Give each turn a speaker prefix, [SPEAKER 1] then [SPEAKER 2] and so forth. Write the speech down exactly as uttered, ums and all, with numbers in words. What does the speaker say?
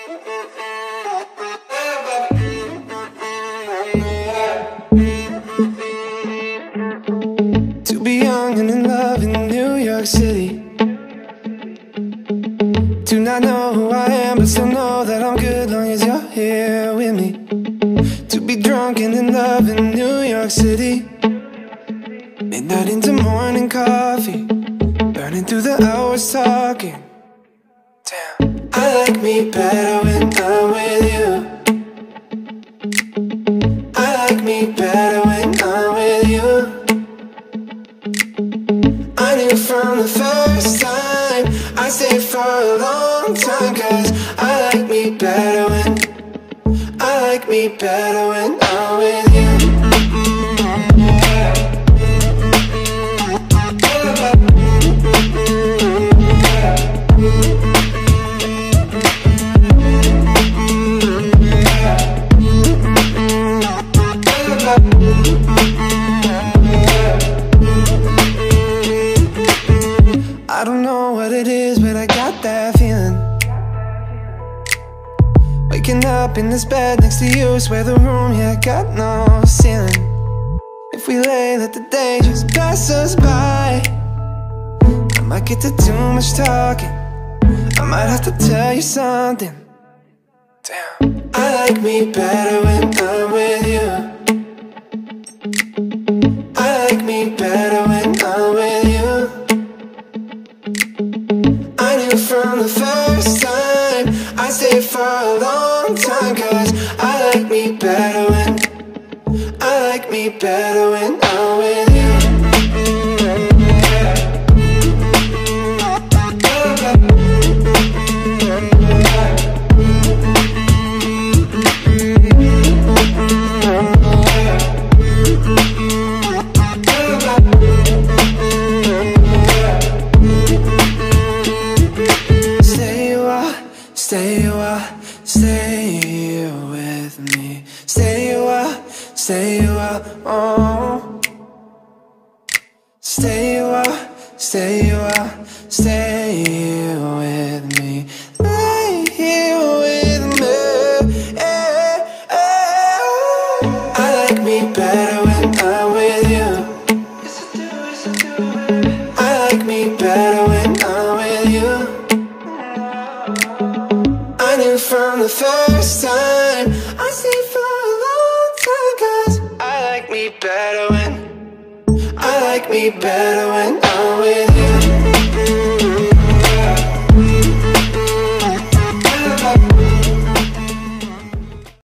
[SPEAKER 1] To be young and in love in New York City, to not know who I am but still know that I'm good long as you're here with me. To be drunk and in love in New York City, midnight into morning coffee, burning through the hours talking. Damn, I like me better when I'm with you. I like me better when I'm with you. I knew from the first time I stayed for a long time, cause I like me better when I like me better when I'm with you. I don't know what it is, but I got that feeling. Waking up in this bed next to you, swear the room, yeah, got no ceiling. If we lay, let the day just pass us by. I might get to too much talking, I might have to tell you something. Damn, I like me better when I'm with you. I like me better when I'm with you. I knew from the first time I stayed for a long time, cause I like me better when I like me better when I'm with you. Stay a while, stay with me. Stay a while, stay a while, oh. Stay a while, stay a while, stay with me. Lay here with me, eh, eh. I like me better when I'm with you. I like me better when I'm with you. I knew from the first time I stayed for a long time, cause I like me better when I like me better when I'm with you.